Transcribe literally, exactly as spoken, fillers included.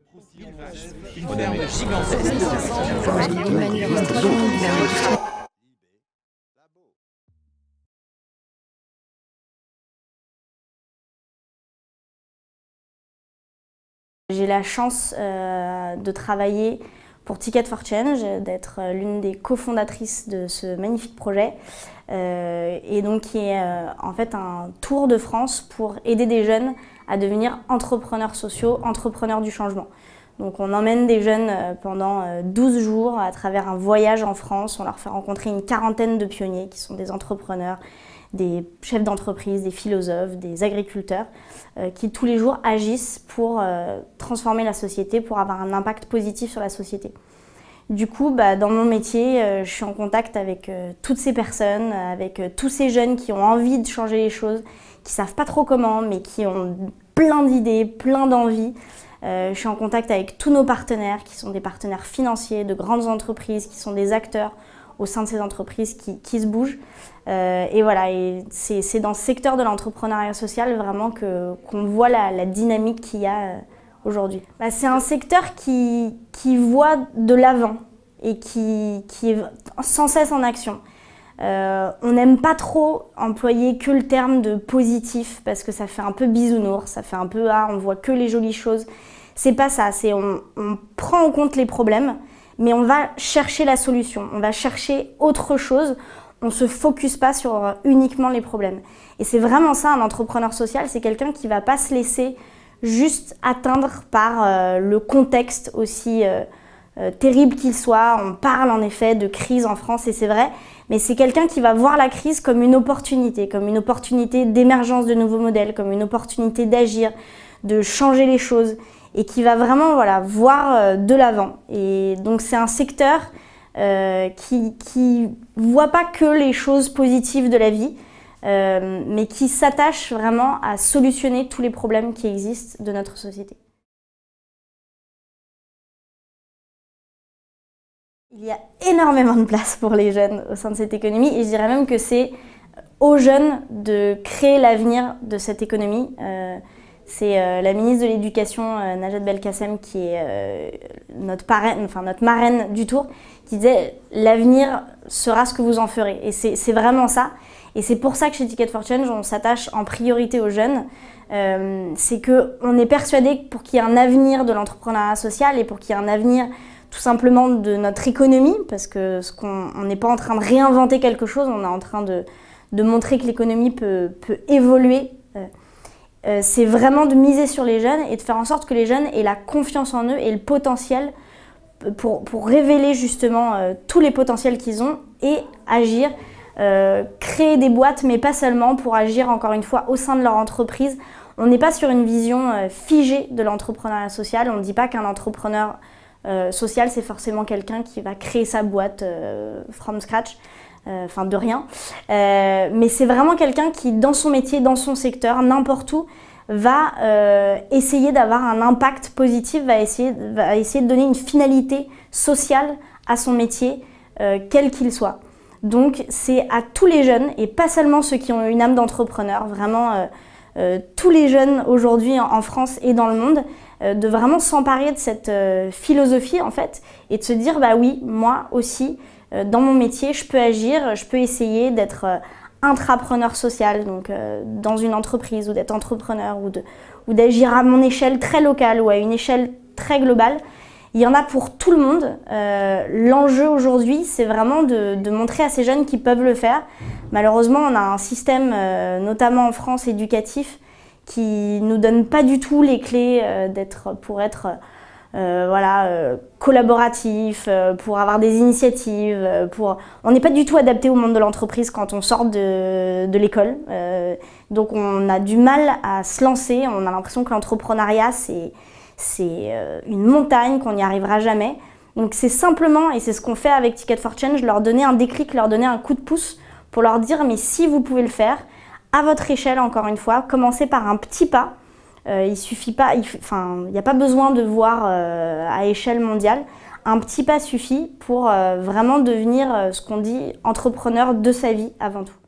Une ferme gigantesque. J'ai la chance euh, de travailler pour Ticket for Change, d'être l'une des cofondatrices de ce magnifique projet euh, et donc qui est euh, en fait un tour de France pour aider des jeunes à devenir entrepreneurs sociaux, entrepreneurs du changement. Donc on emmène des jeunes pendant douze jours à travers un voyage en France, on leur fait rencontrer une quarantaine de pionniers qui sont des entrepreneurs, des chefs d'entreprise, des philosophes, des agriculteurs euh, qui tous les jours agissent pour euh, transformer la société, pour avoir un impact positif sur la société. Du coup, bah, dans mon métier, euh, je suis en contact avec euh, toutes ces personnes, avec euh, tous ces jeunes qui ont envie de changer les choses, qui savent pas trop comment, mais qui ont plein d'idées, plein d'envies. Euh, je suis en contact avec tous nos partenaires, qui sont des partenaires financiers, de grandes entreprises, qui sont des acteurs au sein de ces entreprises qui, qui se bougent. Euh, et voilà, et c'est dans ce secteur de l'entrepreneuriat social vraiment que, qu'on voit la, la dynamique qu'il y a euh, aujourd'hui. Bah, c'est un secteur qui, qui voit de l'avant et qui, qui est sans cesse en action. Euh, on n'aime pas trop employer que le terme de positif parce que ça fait un peu bisounours, ça fait un peu ah, on voit que les jolies choses. C'est pas ça, c'est on, on prend en compte les problèmes, mais on va chercher la solution, on va chercher autre chose, on ne se focus pas sur uniquement les problèmes. Et c'est vraiment ça un entrepreneur social, c'est quelqu'un qui ne va pas se laisser juste atteindre par euh, le contexte aussi euh, euh, terrible qu'il soit. On parle en effet de crise en France et c'est vrai, mais c'est quelqu'un qui va voir la crise comme une opportunité, comme une opportunité d'émergence de nouveaux modèles, comme une opportunité d'agir, de changer les choses. Et qui va vraiment voilà, voir de l'avant. Et donc c'est un secteur euh, qui ne voit pas que les choses positives de la vie, euh, mais qui s'attache vraiment à solutionner tous les problèmes qui existent de notre société. Il y a énormément de place pour les jeunes au sein de cette économie et je dirais même que c'est aux jeunes de créer l'avenir de cette économie. Euh, C'est euh, la ministre de l'Éducation, euh, Najat Belkacem, qui est euh, notre, parraine, enfin, notre marraine du Tour, qui disait « l'avenir sera ce que vous en ferez ». Et c'est vraiment ça. Et c'est pour ça que chez Ticket for Change, on s'attache en priorité aux jeunes. Euh, c'est qu'on est persuadé que pour qu'il y ait un avenir de l'entrepreneuriat social et pour qu'il y ait un avenir tout simplement de notre économie, parce que ce qu'on on n'est pas en train de réinventer quelque chose, on est en train de, de montrer que l'économie peut, peut évoluer. Euh, Euh, c'est vraiment de miser sur les jeunes et de faire en sorte que les jeunes aient la confiance en eux et le potentiel pour, pour révéler justement euh, tous les potentiels qu'ils ont et agir, euh, créer des boîtes, mais pas seulement pour agir encore une fois au sein de leur entreprise. On n'est pas sur une vision euh, figée de l'entrepreneuriat social, on ne dit pas qu'un entrepreneur euh, social c'est forcément quelqu'un qui va créer sa boîte euh, from scratch. Enfin euh, de rien, euh, mais c'est vraiment quelqu'un qui dans son métier, dans son secteur, n'importe où, va euh, essayer d'avoir un impact positif, va essayer, va essayer de donner une finalité sociale à son métier, euh, quel qu'il soit. Donc c'est à tous les jeunes, et pas seulement ceux qui ont une âme d'entrepreneur, vraiment euh, euh, tous les jeunes aujourd'hui en, en France et dans le monde, euh, de vraiment s'emparer de cette euh, philosophie en fait, et de se dire bah oui, moi aussi, dans mon métier, je peux agir, je peux essayer d'être intrapreneur social, donc euh, dans une entreprise, ou d'être entrepreneur, ou de, ou d'agir à mon échelle très locale ou à une échelle très globale. Il y en a pour tout le monde. Euh, L'enjeu aujourd'hui, c'est vraiment de, de montrer à ces jeunes qu'ils peuvent le faire. Malheureusement, on a un système, euh, notamment en France, éducatif, qui nous donne pas du tout les clés euh, d'être, pour être Euh, voilà, euh, collaboratif, euh, pour avoir des initiatives, euh, pour... on n'est pas du tout adapté au monde de l'entreprise quand on sort de, de l'école, euh, donc on a du mal à se lancer, on a l'impression que l'entrepreneuriat c'est euh, une montagne, qu'on n'y arrivera jamais. Donc c'est simplement, et c'est ce qu'on fait avec Ticket for Change, leur donner un déclic, leur donner un coup de pouce pour leur dire mais si vous pouvez le faire, à votre échelle encore une fois, commencez par un petit pas. Euh, il suffit pas, il n'y a pas besoin de voir euh, à échelle mondiale. Un petit pas suffit pour euh, vraiment devenir euh, ce qu'on dit entrepreneur de sa vie avant tout.